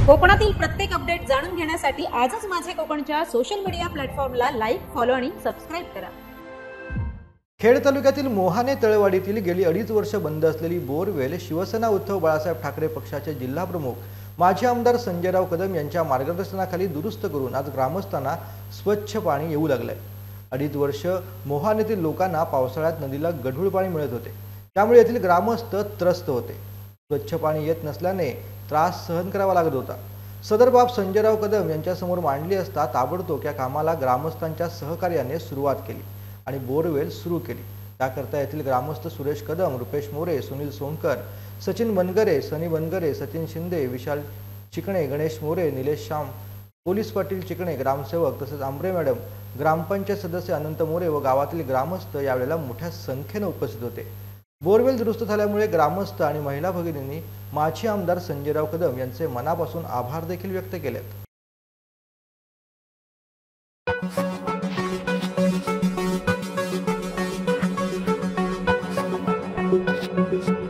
कोकणातील प्रत्येक अपडेट जाणून घेण्यासाठी आजच माझे कोकणच्या सोशल मीडिया प्लॅटफॉर्मला लाईक, फॉलो आणि सबस्क्राइब करा। खेड तालुक्यातील मोहाने तळेवाडीतील गेली 2.5 वर्ष बंद असलेली बोरवेल शिवसेना उद्धव बाळासाहेब ठाकरे पक्षाचे जिल्हा प्रमुख माजी आमदार संजयराव कदम यांच्या मार्गदर्शनाखाली दुरुस्त करून आज ग्रामस्थांना स्वच्छ पाणी येऊ लागले। 2.5 वर्ष मोहानेतील लोकांना पावसाळ्यात नदीला गढूळ पाणी मिळत होते, त्यामुळे येथील ग्रामस्थ त्रस्त होते। स्वच्छ पाणी येत नसल्याने त्रास सहन करावा लागत होता। सदर बाब संजयराव कदम यांच्यासमोर मांडली असता ताबडतोब या कामाला ग्रामस्थांच्या सहकार्याने सुरुवात केली आणि बोरवेल सुरू केली। त्याकरता येथील ग्रामस्थ सुरेश कदम, रुपेश मोरे, सुनील सोनकर, सचिन बनगरे, सनी बनगरे, सचिन शिंदे, विशाल चिकणे, गणेश मोरे, निलेश श्याम, पोलीस पाटील चिकणे, ग्रामसेवक तसेच आंबरे मॅडम, ग्रामपंचायत सदस्य अनंत मोरे व गावातील ग्रामस्थ यावेळेला मोठ्या संख्येने उपस्थित होते। बोरवेल दुरुस्त झाल्यामुळे ग्रामस्थ आणि महिला भगिनींनी माजी आमदार संजयराव कदम यांचे मनापासून आभार देखील व्यक्त केलेत।